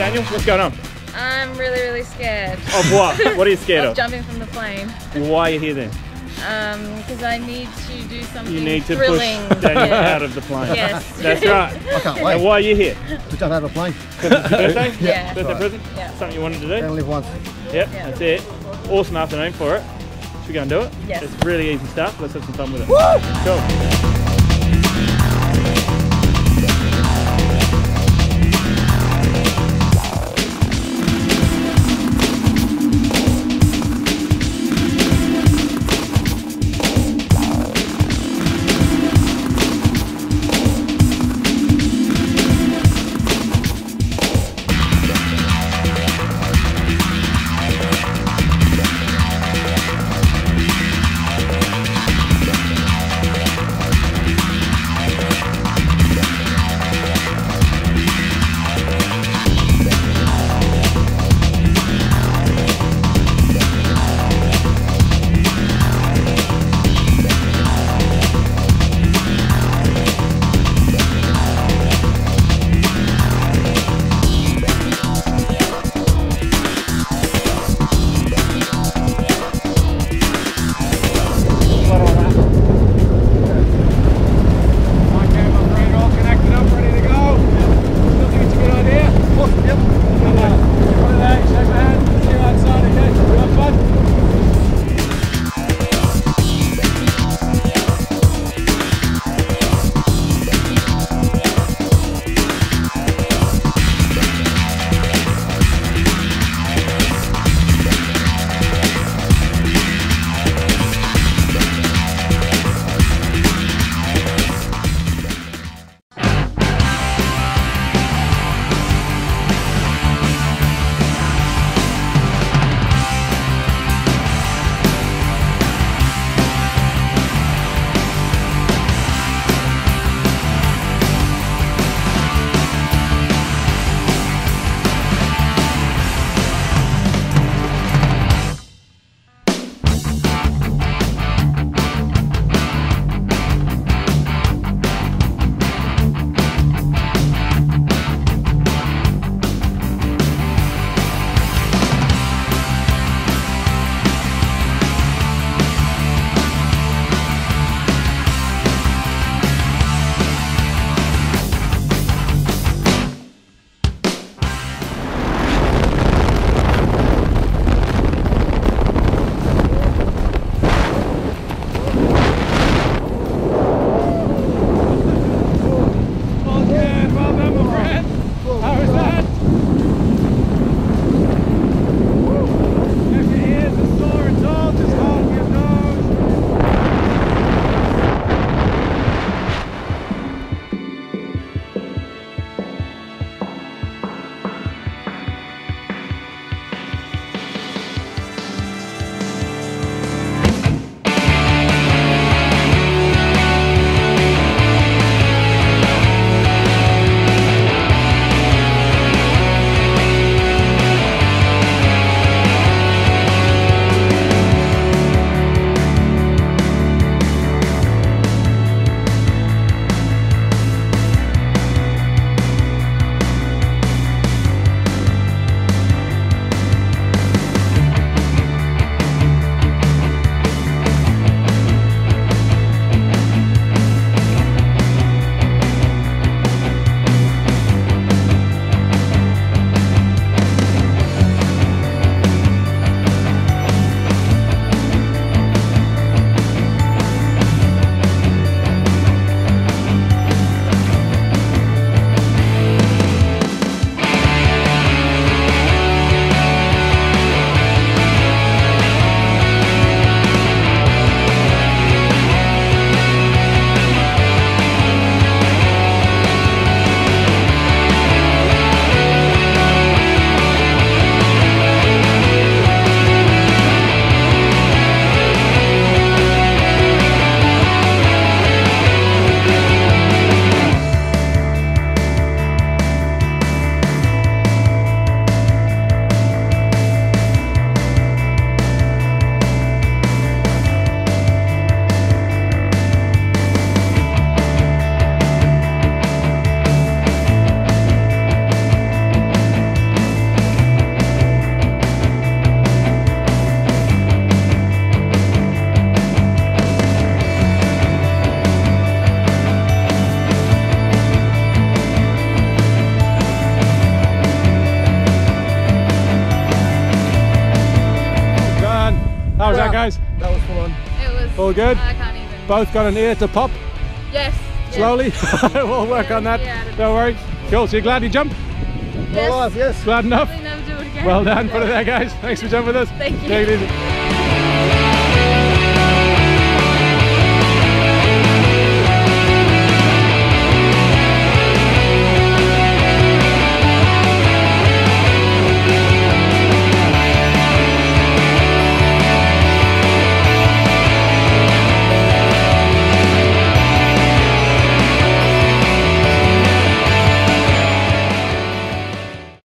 Daniel, what's going on? I'm really, really scared. Of what? What are you scared of? Jumping from the plane. Why are you here then? Because I need to do something You need to thrilling. push Daniel out of the plane. Yes. That's right. I can't wait. And why are you here? To jump out of a plane. Because it's your birthday? Yeah. Birthday Right. present? Yeah. Something you wanted to do? Only live once. Yep, Yeah. that's it. Awesome afternoon for it. Should we go and do it? Yes. It's really easy stuff. Let's have some fun with it. Woo! Cool. fun? It was. All good? I can't even. Both got an ear to pop Yes. slowly. We'll work on that. Yeah. Don't worry. Cool. So you're glad you jumped? Yes. Yes. Glad enough? Probably never do it again. Well done. Put it there, guys. Thanks for jumping with us. Thank you. Take it easy.